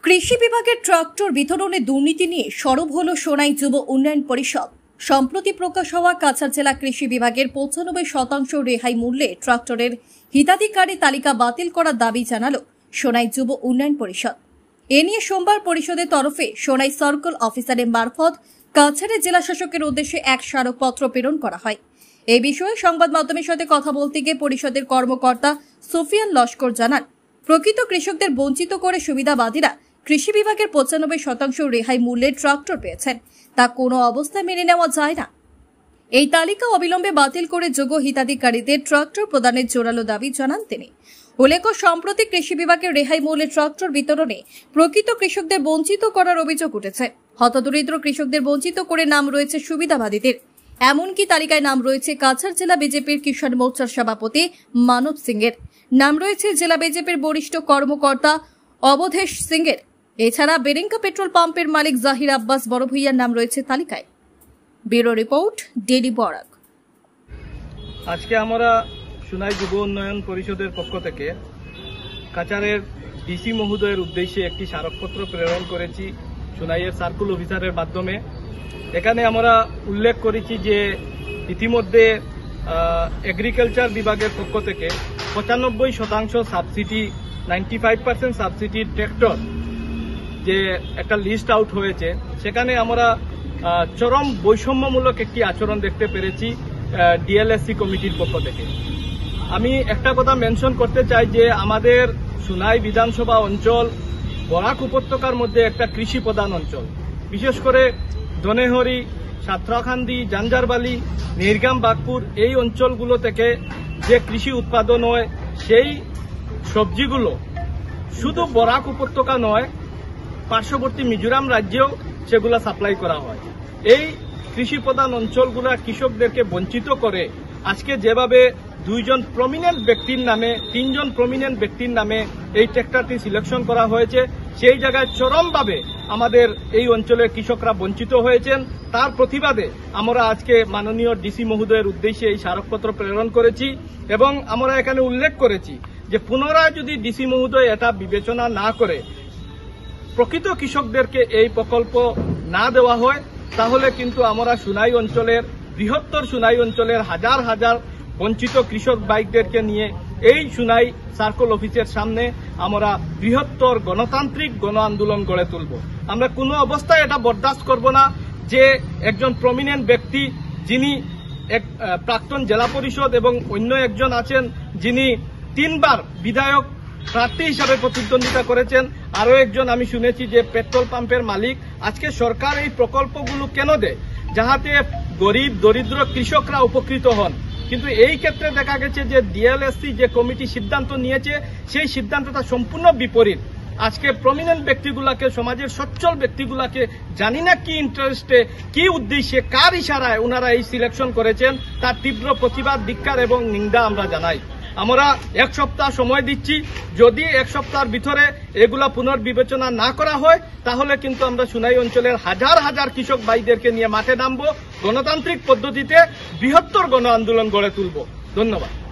কৃষি বিভাগের ট্রাক্টর বিতরণে দুর্নীতি নিয়ে সরব হল সোনাই যুব উন্নয়ন পরিষদ। সম্প্রতি প্রকাশ হওয়া কাছাড় জেলা কৃষি বিভাগের 95% রেহাই মূল্যে ট্রাক্টরের হিতাধিকারী তালিকা বাতিল করার দাবি জানালো সোনাই যুব উন্নয়ন পরিষদ। এ নিয়ে সোমবার পরিষদের তরফে সোনাই সার্কেল অফিসারের মারফত কাছাড়ের জেলা শাসকের উদ্দেশ্যে এক স্মারকপত্র প্রেরণ করা হয়। এই বিষয়ে সংবাদ মাধ্যমের সাথে কথা বলতে গিয়ে পরিষদের কর্মকর্তা সুফিয়ান লস্কর জানান, প্রকৃত কৃষকদের বঞ্চিত করে সুবিধাবাদীরা কৃষি বিভাগের 95% রেহাই মূল্যে ট্রাক্টর পেয়েছেন, তা কোনো অবস্থায় মেনে নেওয়া যায় না। এই তালিকা অবিলম্বে বাতিল করে যোগ্য হিতাধিকারীদের ট্রাক্টর প্রদানের জোরালো দাবি জানান তিনি। উল্লেখ্য, সম্প্রতি কৃষি বিভাগের রেহাই মূল্যে ট্রাক্টর বিতরণে প্রকৃত কৃষকদের বঞ্চিত করার অভিযোগ উঠেছে। হতদরিদ্র কৃষকদের বঞ্চিত করে নাম রয়েছে সুবিধাবাদীদের। এমনকি তালিকায় নাম রয়েছে কাছাড় জেলা বিজেপির কিষাণ মোর্চার সভাপতি মানব সিংয়ের, নাম রয়েছে জেলা বিজেপির বরিষ্ঠ কর্মকর্তা অবধেশ সিংয়ের। এছাড়া বেরেঙ্কা পেট্রোল পাম্পের মালিক জাহির আব্বাস বড় ভূঁইয়ার নাম রয়েছে তালিকায়। Bureau report, daily Barak. আজকে আমরা সোনাই যুব উন্নয়ন পরিষদের পক্ষ থেকে কাছাড়ের ডিসি মহোদয়ের উদ্দেশ্যে একটি স্মারকপত্র প্রেরণ করেছি সোনাইয়ের সার্কেল অফিসারের মাধ্যমে। এখানে আমরা উল্লেখ করেছি যে ইতিমধ্যে এগ্রিকালচার বিভাগের পক্ষ থেকে 95% সাবসিডি, 95% সাবসিডি ট্র্যাক্টর যে একটা লিস্ট আউট হয়েছে, সেখানে আমরা চরম বৈষম্যমূলক একটি আচরণ দেখতে পেরেছি ডিএলএসসি কমিটির পক্ষ থেকে। আমি একটা কথা মেনশন করতে চাই যে আমাদের সোনাই বিধানসভা অঞ্চল বরাক উপত্যকার মধ্যে একটা কৃষি প্রধান অঞ্চল। বিশেষ করে দনেহরি, সাতরাখান্দি, জাঞ্জারবালি, নিরগাম, বাগপুর এই অঞ্চলগুলো থেকে যে কৃষি উৎপাদন হয়, সেই সবজিগুলো শুধু বরাক উপত্যকা নয়, পার্শ্ববর্তী মিজোরাম রাজ্যেও সেগুলো সাপ্লাই করা হয়। এই কৃষি প্রধান অঞ্চলগুলো কৃষকদেরকে বঞ্চিত করে আজকে যেভাবে 2জন প্রমিনেন্ট ব্যক্তির নামে, 3জন প্রমিনেন্ট ব্যক্তির নামে এই ট্র্যাক্টরটি সিলেকশন করা হয়েছে, সেই জায়গায় চরমভাবে আমাদের এই অঞ্চলের কৃষকরা বঞ্চিত হয়েছেন। তার প্রতিবাদে আমরা আজকে মাননীয় ডিসি মহোদয়ের উদ্দেশ্যে এই স্মারকপত্র প্রেরণ করেছি এবং আমরা এখানে উল্লেখ করেছি যে পুনরায় যদি ডিসি মহোদয় এটা বিবেচনা না করে প্রকৃত কৃষকদেরকে এই প্রকল্প না দেওয়া হয়, তাহলে কিন্তু আমরা সোনাই অঞ্চলের, বৃহত্তর সোনাই অঞ্চলের হাজার হাজার বঞ্চিত কৃষক ভাইদেরকে নিয়ে এই সোনাই সার্কেল অফিসের সামনে আমরা বৃহত্তর গণতান্ত্রিক গণ আন্দোলন গড়ে তুলব। আমরা কোনো অবস্থায় এটা বরদাস্ত করব না যে একজন প্রমিনেন্ট ব্যক্তি, যিনি এক প্রাক্তন জেলা পরিষদ এবং অন্য একজন আছেন যিনি 3বার বিধায়ক প্রার্থী হিসাবে প্রতিদ্বন্দ্বিতা করেছেন, আরো একজন আমি শুনেছি যে পেট্রোল পাম্পের মালিক। আজকে সরকার এই প্রকল্পগুলো কেন দেয়? যাহাতে গরিব দরিদ্র কৃষকরা উপকৃত হন। কিন্তু এই ক্ষেত্রে দেখা গেছে যে ডিএলএসসি যে কমিটি সিদ্ধান্ত নিয়েছে, সেই সিদ্ধান্তটা সম্পূর্ণ বিপরীত। আজকে প্রমিনেন্ট ব্যক্তিগুলাকে, সমাজের সচ্ছল ব্যক্তিগুলাকে জানি না কি ইন্টারেস্টে, কি উদ্দেশ্যে, কার ইশারায় ওনারা এই সিলেকশন করেছেন, তার তীব্র প্রতিবাদ, ধিক্কার এবং নিন্দা আমরা জানাই। আমরা 1 সপ্তাহ সময় দিচ্ছি। যদি 1 সপ্তাহের ভিতরে এগুলা পুনর্বিবেচনা না করা হয়, তাহলে কিন্তু আমরা সোনাই অঞ্চলের হাজার হাজার কৃষক ভাইদেরকে নিয়ে মাঠে নামবো, গণতান্ত্রিক পদ্ধতিতে বৃহত্তর গণ আন্দোলন গড়ে তুলব। ধন্যবাদ।